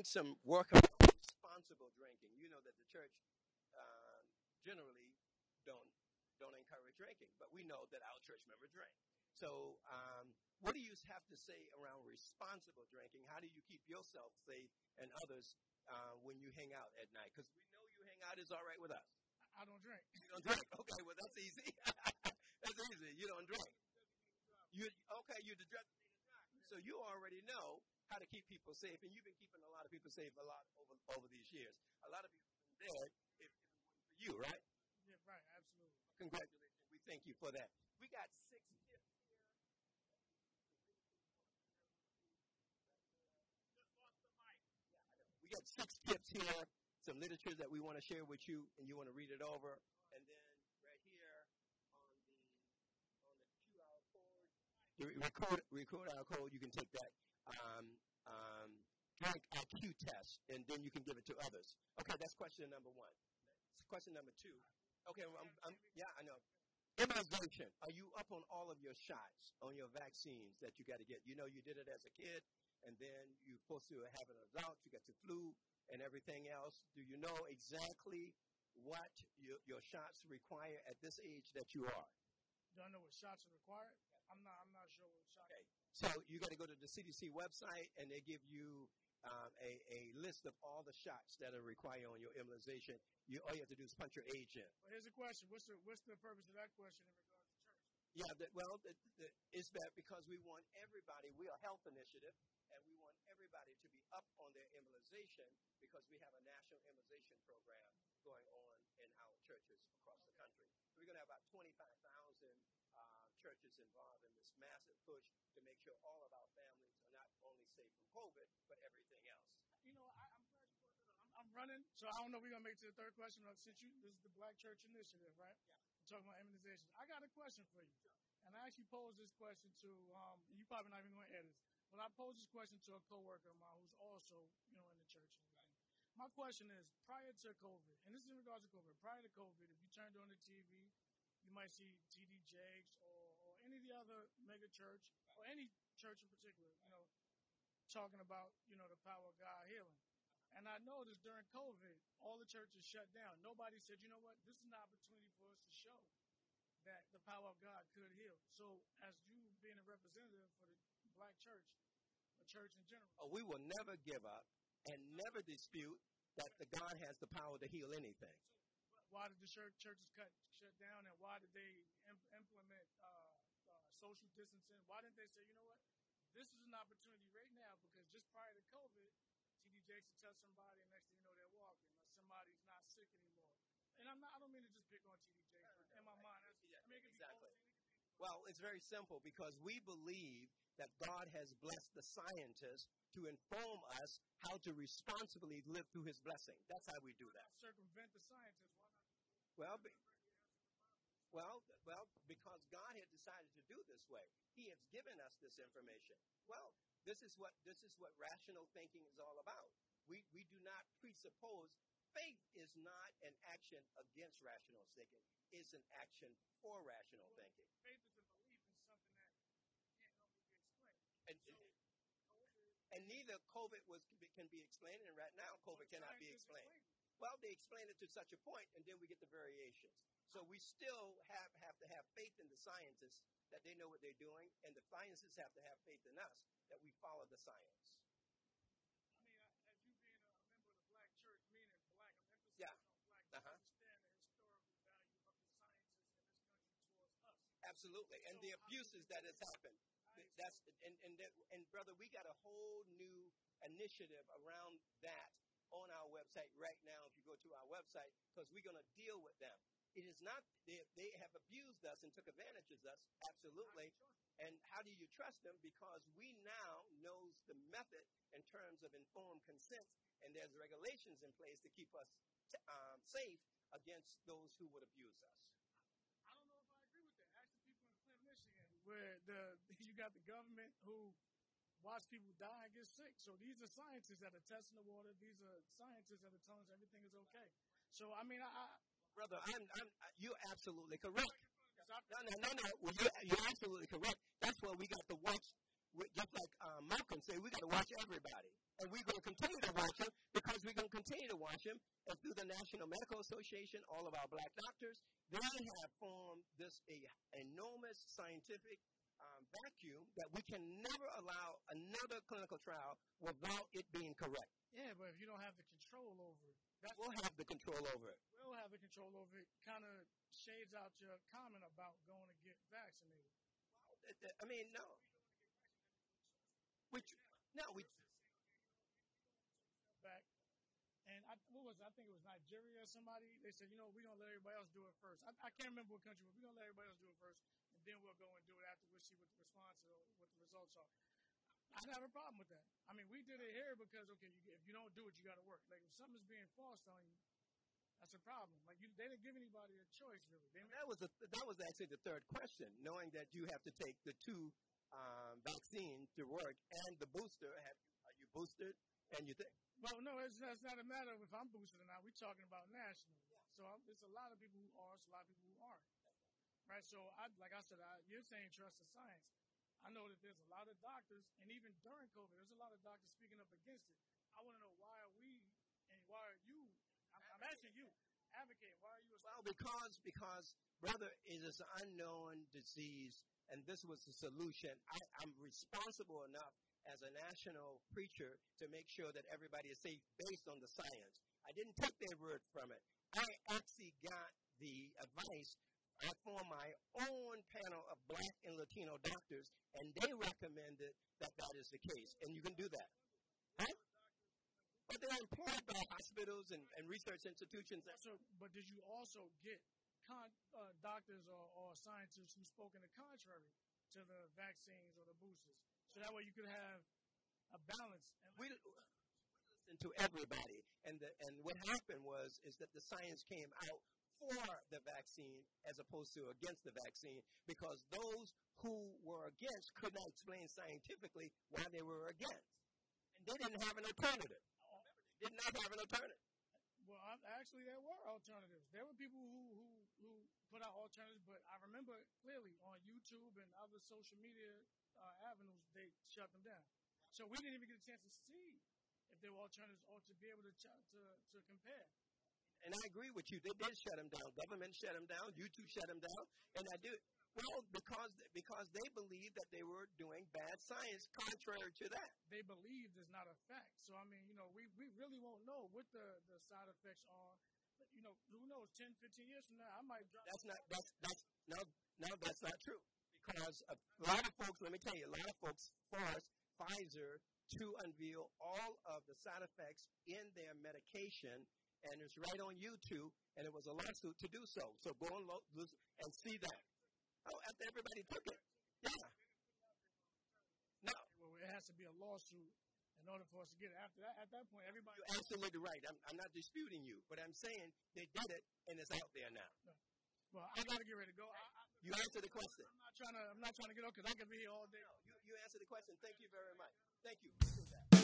some work around responsible drinking. You know that the church generally don't don't encourage drinking, but we know that our church members drink. So, what do you have to say around responsible drinking? How do you keep yourself safe and others when you hang out at night? Because we know you hang out is all right with us. I don't drink. You don't drink? Okay, well that's easy. That's easy. You don't drink. You okay? You're the designated driver, so you already know how to keep people safe, and you've been keeping a lot of people safe a lot over these years. A lot of people have been dead if it wasn't for you, right? Yeah, right. Absolutely. Congratulations. We thank you for that. We got 6 tips here. We got 6 tips here, some literature that we want to share with you, and you want to read it over. And then right here on the QR code, record our code. You can take that drink IQ test, and then you can give it to others. Okay, that's question number 1. Question number 2. Okay, yeah, I know. Immunization. Are you up on all of your shots, on your vaccines that you got to get? You know, you did it as a kid, and then you're supposed to have an adult. You got the flu and everything else. Do you know exactly what your shots require at this age that you are? Do I know what shots are required? I'm not sure what shots. Okay, so you got to go to the CDC website, and they give you a list of all the shots that are required on your immunization. All you have to do is punch your age in. Well, here's a question. What's the purpose of that question in regards to church? Yeah, it's that because we want everybody, we're a health initiative, and we want everybody to be up on their immunization because we have a national immunization program going on in our churches across the country. So we're going to have about 25,000 churches involved in this massive push to make sure all of our families are not only safe from COVID, but everything else. You know, I'm glad you brought that up. I'm running, so I don't know if we're going to make it to the third question. Since this is the Black Church Initiative, right? Yeah. We're talking about immunizations. I got a question for you. Sure. And I actually posed this question to, you probably not even going to edit this, but I posed this question to a coworker of mine who's also, in the church. Right. My question is, prior to COVID, and this is in regards to COVID, prior to COVID, if you turned on the TV, you might see T.D. Jakes or any of the other mega church, or any church in particular, talking about, the power of God healing. And I noticed during COVID, all the churches shut down. Nobody said, you know what, this is an opportunity for us to show that the power of God could heal. So as you being a representative for the Black church, the church in general. We will never give up and never dispute that the God has the power to heal anything. So why did the churches shut down, and why did they implement social distancing? Why didn't they say, you know what, this is an opportunity right now, because just prior to COVID, T.D. Jakes would tell somebody, and next thing you know, they're walking, or somebody's not sick anymore. And I don't mean to just pick on T.D. Jakes, but in my mind, it could exactly. be Well, it's very simple, because we believe that God has blessed the scientists to inform us how to responsibly live through his blessing. That's how we do that. Circumvent the scientists. Why not? Well, because God had decided to do this way. He has given us this information. Well, this is what rational thinking is all about. We do not presuppose. Faith is not an action against rational thinking. It's an action for rational thinking. Faith is a belief in something that can't normally be explained. And neither COVID can be explained, and right now COVID cannot be explained. Well, they explain it to such a point, and then we get the variations. So we still have to have faith in the scientists that they know what they're doing, and the scientists have to have faith in us that we follow the science. I mean, as you being a member of the Black church, meaning Black, I'm emphasizing yeah. on Black, you understand the historical value of the sciences in this country towards us. Absolutely, and the abuses that has happened. And brother, we got a whole new initiative around that on our website right now. If you go to our website, because we're going to deal with them. It is not they have abused us and took advantage of us, absolutely. And how do you trust them? Because we now knows the method in terms of informed consent, and there's regulations in place to keep us safe against those who would abuse us. I don't know if I agree with that. Ask the people in Flint, Michigan, where you got the government who watch people die and get sick. So these are scientists that are testing the water. These are scientists that are telling us everything is okay. So I mean, brother, you're absolutely correct. No. Well, you're absolutely correct. That's why we got the just like Malcolm said, we got to watch everybody. And we're going to continue to watch them because we're going to continue to watch them. And through the National Medical Association, all of our black doctors, they have formed this enormous scientific vacuum that we can never allow another clinical trial without it being correct. Yeah, but if you don't have the control over it, we'll have the control over it. We'll have the control over it. Kind of shades out your comment about going to get vaccinated. I mean, no. We back. And I think it was Nigeria or somebody. They said, we're going to let everybody else do it first. I can't remember what country, but we're going to let everybody else do it first, and then we'll go and do it after. We'll see what the response or what the results are. I don't have a problem with that. I mean, we did it here because, okay, if you don't do it, you got to work. Like, if something's being forced on you, that's a problem. Like, they didn't give anybody a choice, really. That was actually the third question, knowing that you have to take the two vaccines to work and the booster. Are you boosted? And you think? Well, no, it's not a matter of if I'm boosted or not. We're talking about national. Yeah. So there's a lot of people who are, it's a lot of people who aren't. Right? So, like I said, you're saying trust the science. I know that there's a lot of doctors, and even during COVID, there's a lot of doctors speaking up against it. I want to know why are we, and why are you, I'm asking you, advocating, why are you? Well, because, brother, it is an unknown disease, and this was the solution. I'm responsible enough as a national preacher to make sure that everybody is safe based on the science. I didn't take their word from it. I actually got the advice. I formed my own panel of black and Latino doctors, and they recommended that is the case. And you can do that. Huh? But they're employed by hospitals and research institutions. But did you also get doctors or scientists who spoke in the contrary to the vaccines or the boosters? So that way you could have a balance. We listened to everybody. And what happened is that the science came out for the vaccine as opposed to against the vaccine, because those who were against could not explain scientifically why they were against. And they didn't have an alternative. They did not have an alternative. Well, actually, there were alternatives. There were people who put out alternatives, but I remember clearly on YouTube and other social media avenues, they shut them down. So we didn't even get a chance to see if there were alternatives or to be able to compare. And I agree with you. They did shut them down. Government shut them down. YouTube shut them down. And I do. Well, because they believed that they were doing bad science contrary to that. They believed is not a fact. So, I mean, we really won't know what the side effects are. But, who knows, 10, 15 years from now, I might drop. That's not true. Because a lot of folks, let me tell you, a lot of folks forced Pfizer to unveil all of the side effects in their medication, and it's right on YouTube, and it was a lawsuit to do so. So go and see that. Oh, after everybody took it. Yeah. No. Well, it has to be a lawsuit in order for us to get it. After that, at that point, everybody. You're absolutely right. I'm not disputing you, but I'm saying they did it, and it's out there now. No. Well, I got to get ready to go. You answered the question. I'm not trying to get up because I could be here all day. No, you answered the question. Thank you very much. Thank you.